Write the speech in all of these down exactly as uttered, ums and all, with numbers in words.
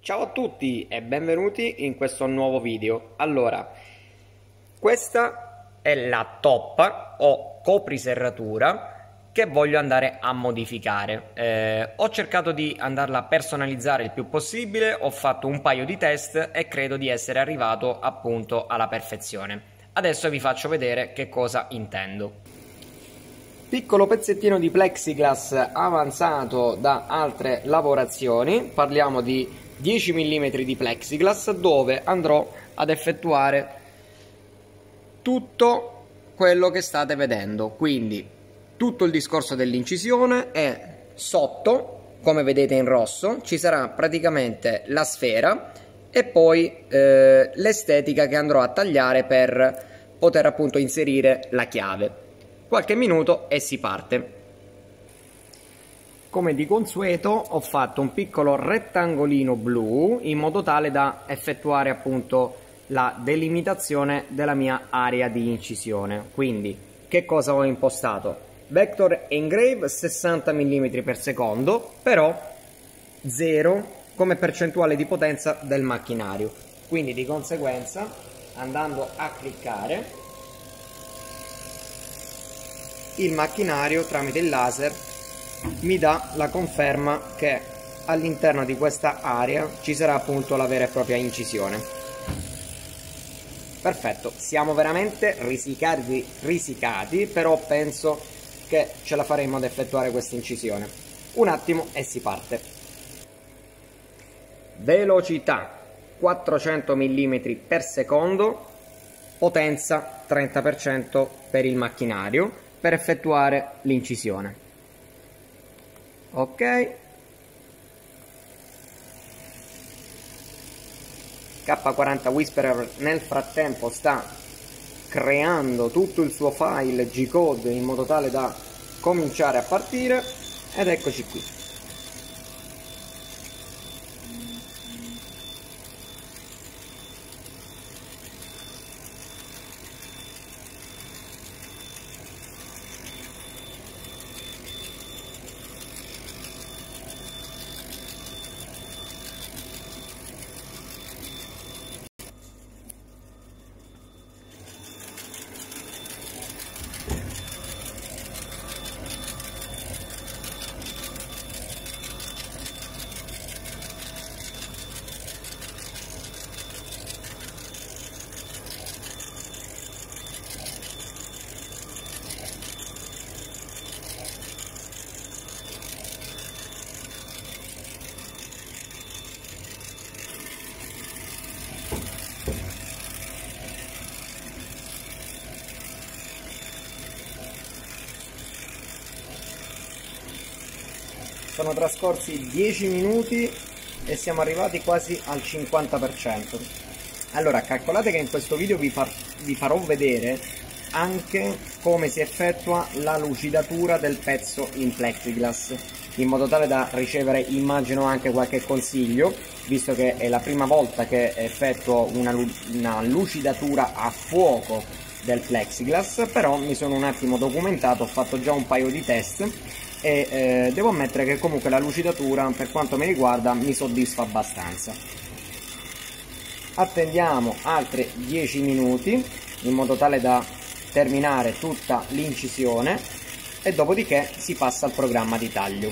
Ciao a tutti e benvenuti in questo nuovo video. Allora, questa è la toppa o copriserratura che voglio andare a modificare. Eh, ho cercato di andarla a personalizzare il più possibile, ho fatto un paio di test e credo di essere arrivato appunto alla perfezione. Adesso vi faccio vedere che cosa intendo. Piccolo pezzettino di plexiglass avanzato da altre lavorazioni, parliamo di dieci millimetri di plexiglass, dove andrò ad effettuare tutto quello che state vedendo, quindi tutto il discorso dell'incisione. E sotto, come vedete in rosso, ci sarà praticamente la sfera e poi eh, l'estetica che andrò a tagliare per poter appunto inserire la chiave. Qualche minuto e si parte. Come di consueto ho fatto un piccolo rettangolino blu in modo tale da effettuare appunto la delimitazione della mia area di incisione. Quindi che cosa ho impostato? Vector engrave sessanta millimetri per secondo, però zero come percentuale di potenza del macchinario. Quindi di conseguenza, andando a cliccare, il macchinario tramite il laser mi dà la conferma che all'interno di questa area ci sarà appunto la vera e propria incisione. Perfetto, siamo veramente risicati, risicati, però penso che ce la faremo ad effettuare questa incisione. Un attimo e si parte. Velocità quattrocento millimetri per secondo, potenza trenta per cento per il macchinario per effettuare l'incisione. Ok, K quaranta Whisperer nel frattempo sta creando tutto il suo file G-code in modo tale da cominciare a partire, ed eccoci qui. Sono trascorsi dieci minuti e siamo arrivati quasi al cinquanta per cento. Allora, calcolate che in questo video vi, far, vi farò vedere anche come si effettua la lucidatura del pezzo in plexiglass, in modo tale da ricevere, immagino, anche qualche consiglio, visto che è la prima volta che effettuo una, una lucidatura a fuoco del plexiglass. Però mi sono un attimo documentato, ho fatto già un paio di test e eh, devo ammettere che comunque la lucidatura, per quanto mi riguarda, mi soddisfa abbastanza. Attendiamo altri dieci minuti in modo tale da terminare tutta l'incisione e dopodiché si passa al programma di taglio.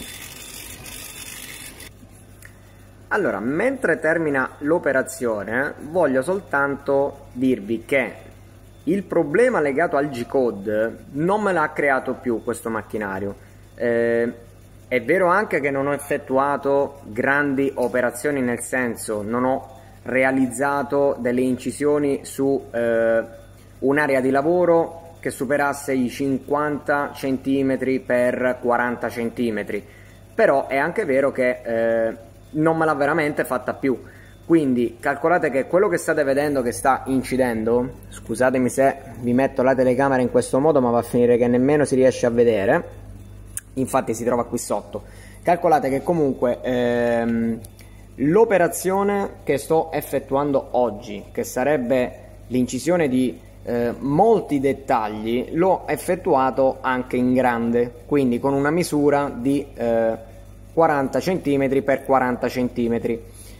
Allora, mentre termina l'operazione, voglio soltanto dirvi che il problema legato al G-code non me l'ha creato più questo macchinario. Eh, è vero anche che non ho effettuato grandi operazioni, nel senso non ho realizzato delle incisioni su eh, un'area di lavoro che superasse i cinquanta centimetri per quaranta centimetri, però è anche vero che eh, non me l'ha veramente fatta più. Quindi calcolate che quello che state vedendo che sta incidendo, scusatemi se vi metto la telecamera in questo modo, ma va a finire che nemmeno si riesce a vedere, infatti si trova qui sotto. Calcolate che comunque ehm, l'operazione che sto effettuando oggi, che sarebbe l'incisione di eh, molti dettagli, l'ho effettuato anche in grande, quindi con una misura di eh, quaranta centimetri per quaranta centimetri.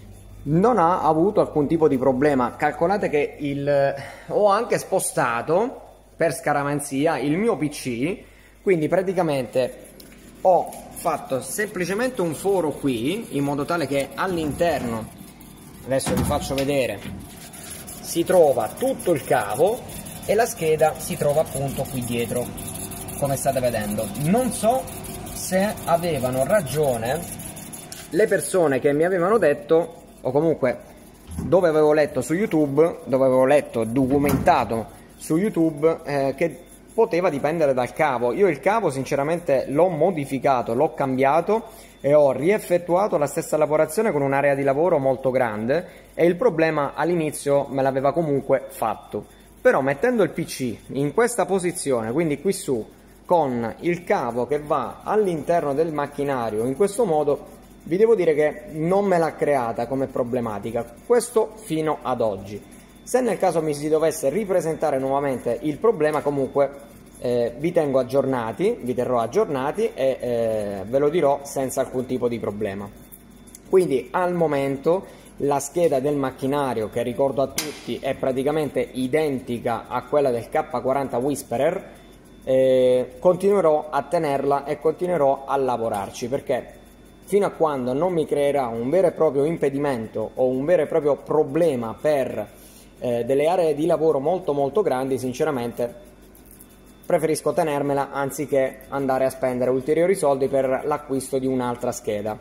non ha avuto alcun tipo di problema. Calcolate che il... ho anche spostato per scaramanzia il mio P C, quindi praticamente ho fatto semplicemente un foro qui in modo tale che all'interno, adesso vi faccio vedere, si trova tutto il cavo e la scheda si trova appunto qui dietro, come state vedendo. Non so se avevano ragione le persone che mi avevano detto, o comunque dove avevo letto su YouTube, dove avevo letto documentato su YouTube, eh, che poteva dipendere dal cavo. Io il cavo sinceramente l'ho modificato, l'ho cambiato e ho rieffettuato la stessa lavorazione con un'area di lavoro molto grande, e il problema all'inizio me l'aveva comunque fatto. Però mettendo il P C in questa posizione, quindi qui su, con il cavo che va all'interno del macchinario in questo modo, vi devo dire che non me l'ha creata come problematica, questo fino ad oggi. Se nel caso mi si dovesse ripresentare nuovamente il problema, comunque eh, vi tengo aggiornati, vi terrò aggiornati e eh, ve lo dirò senza alcun tipo di problema. Quindi al momento la scheda del macchinario, che ricordo a tutti è praticamente identica a quella del K quaranta Whisperer, eh, continuerò a tenerla e continuerò a lavorarci, perché fino a quando non mi creerà un vero e proprio impedimento o un vero e proprio problema per eh, delle aree di lavoro molto molto grandi, sinceramente preferisco tenermela anziché andare a spendere ulteriori soldi per l'acquisto di un'altra scheda.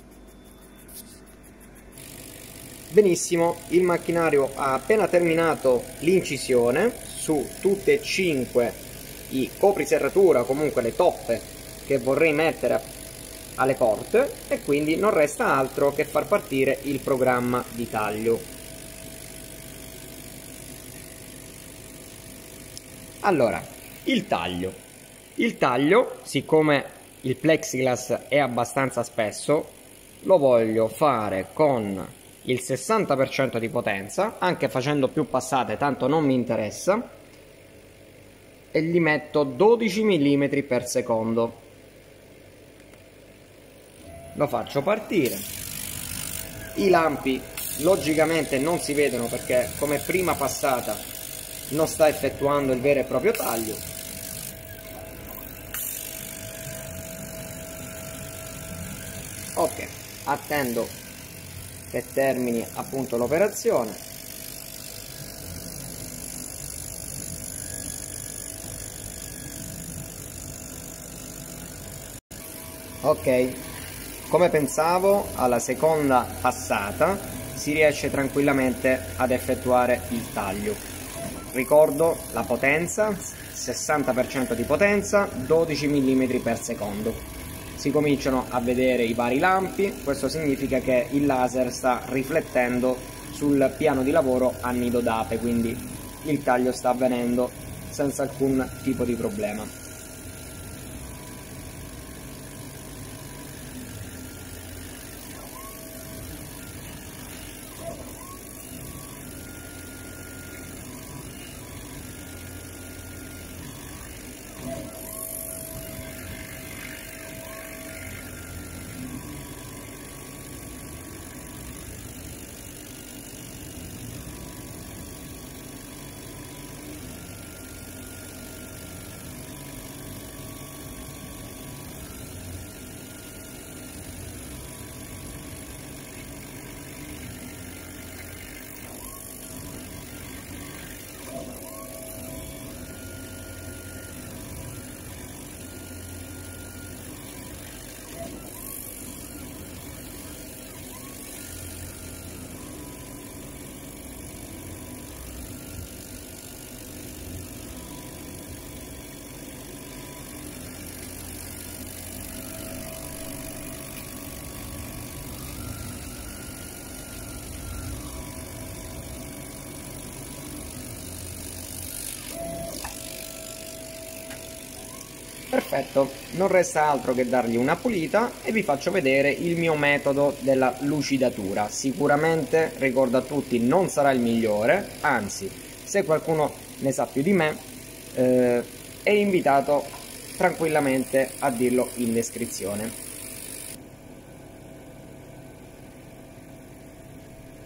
Benissimo, il macchinario ha appena terminato l'incisione su tutte e cinque i copriserratura, comunque le toppe che vorrei mettere alle porte, e quindi non resta altro che far partire il programma di taglio. Allora, il taglio. Il taglio, siccome il plexiglass è abbastanza spesso, lo voglio fare con il sessanta per cento di potenza, anche facendo più passate, tanto non mi interessa, e gli metto dodici millimetri per secondo. Lo faccio partire. I lampi logicamente non si vedono perché come prima passata non sta effettuando il vero e proprio taglio. Ok, attendo che termini appunto l'operazione. Ok, come pensavo, alla seconda passata si riesce tranquillamente ad effettuare il taglio. Ricordo la potenza, sessanta per cento di potenza, dodici millimetri per secondo. Si cominciano a vedere i vari lampi, questo significa che il laser sta riflettendo sul piano di lavoro a nido d'ape, quindi il taglio sta avvenendo senza alcun tipo di problema. Perfetto, non resta altro che dargli una pulita e vi faccio vedere il mio metodo della lucidatura. Sicuramente, ricordo a tutti, non sarà il migliore, anzi, se qualcuno ne sa più di me, eh, è invitato tranquillamente a dirlo in descrizione.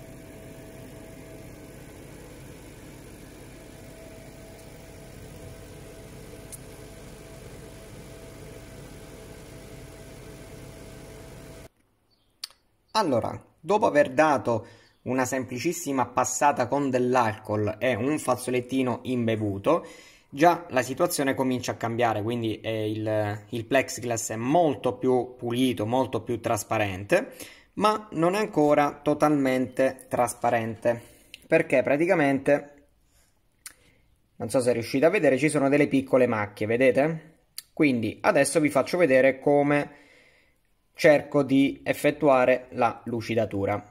Allora, dopo aver dato una semplicissima passata con dell'alcol e un fazzolettino imbevuto, già la situazione comincia a cambiare, quindi eh, il, il plexiglass è molto più pulito, molto più trasparente, ma non è ancora totalmente trasparente, perché praticamente, non so se riuscite a vedere, ci sono delle piccole macchie, vedete? Quindi adesso vi faccio vedere come cerco di effettuare la lucidatura.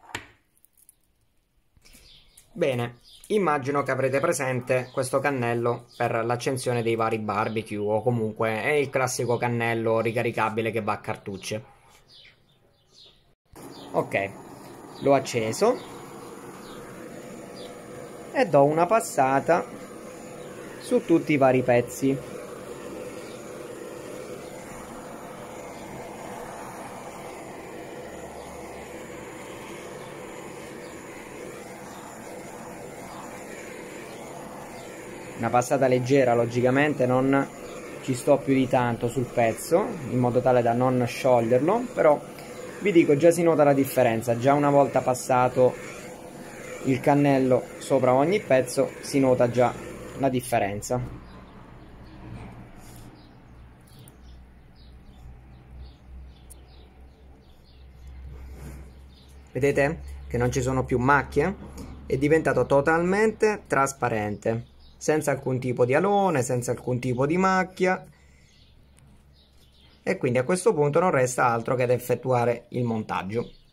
Bene, immagino che avrete presente questo cannello per l'accensione dei vari barbecue, o comunque è il classico cannello ricaricabile che va a cartucce. Ok, l'ho acceso e do una passata su tutti i vari pezzi. Una passata leggera, logicamente non ci sto più di tanto sul pezzo, in modo tale da non scioglierlo, però vi dico, già si nota la differenza. Già una volta passato il cannello sopra ogni pezzo si nota già la differenza. Vedete che non ci sono più macchie? È diventato totalmente trasparente, senza alcun tipo di alone, senza alcun tipo di macchia, e quindi a questo punto non resta altro che da effettuare il montaggio.